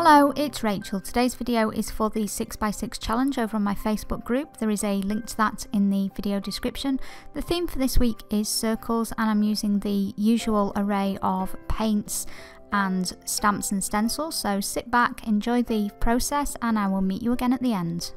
Hello, it's Rachel. Today's video is for the 6x6 challenge over on my Facebook group. There is a link to that in the video description. The theme for this week is circles, and I'm using the usual array of paints and stamps and stencils. So sit back, enjoy the process, and I will meet you again at the end.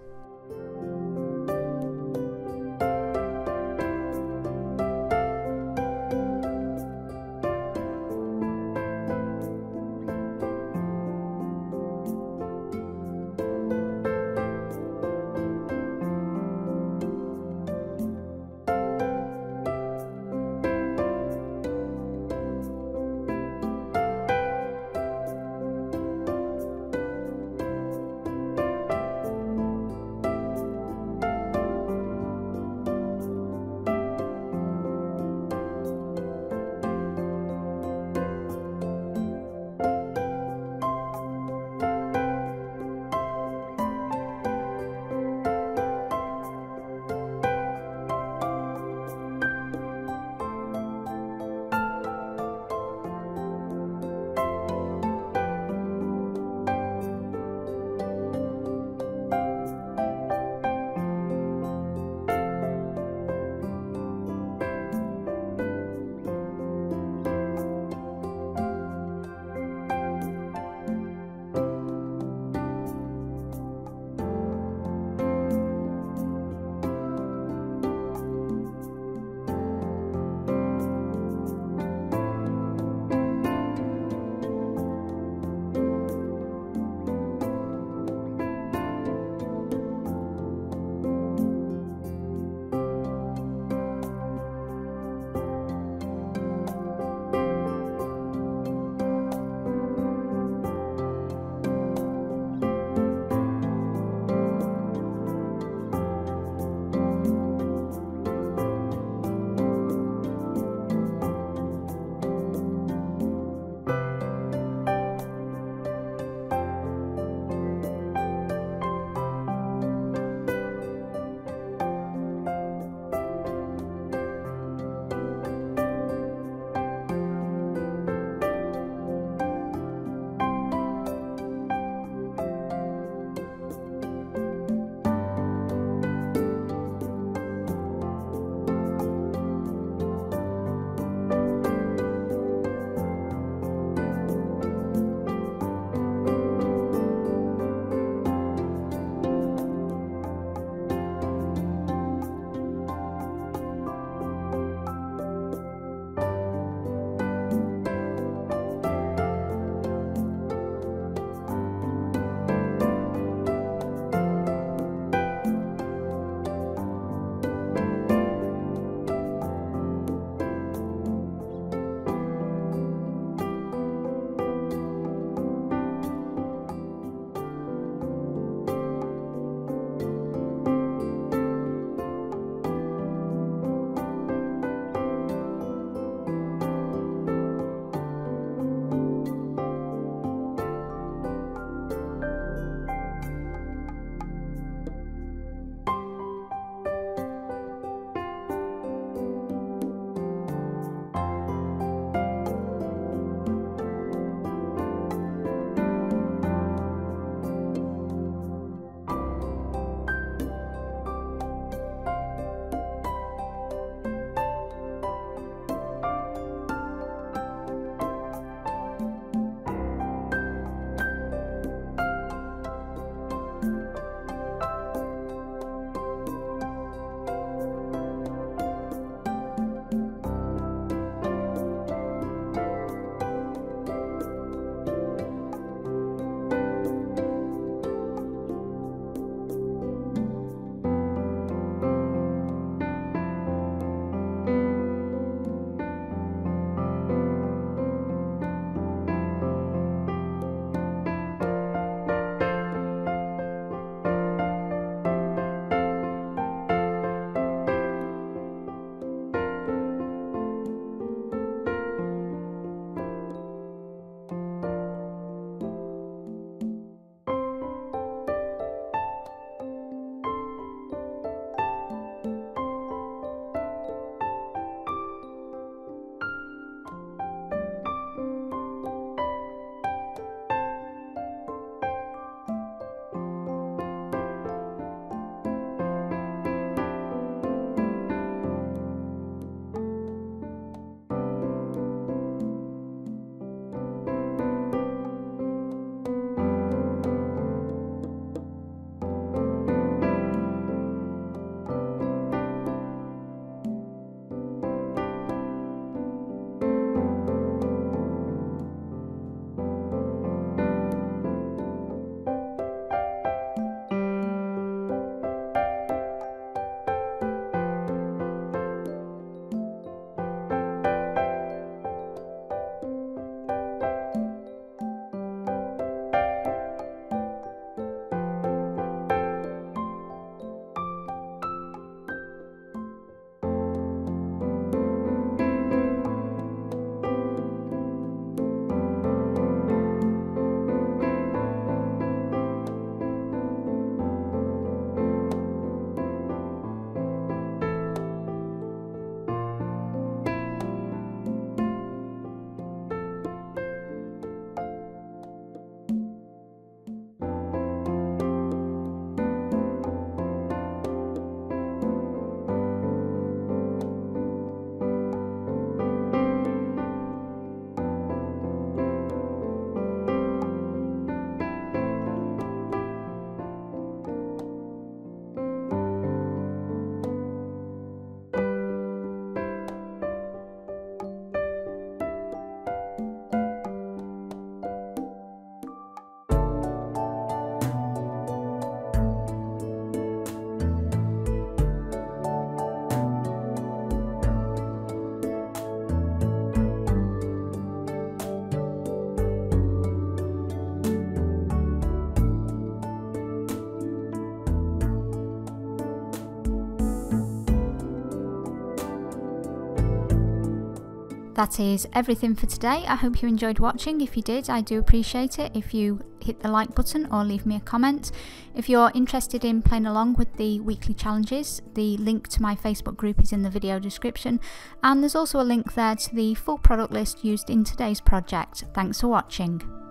That is everything for today. I hope you enjoyed watching. If you did, I do appreciate it if you hit the like button or leave me a comment. If you're interested in playing along with the weekly challenges, the link to my Facebook group is in the video description, and there's also a link there to the full product list used in today's project. Thanks for watching.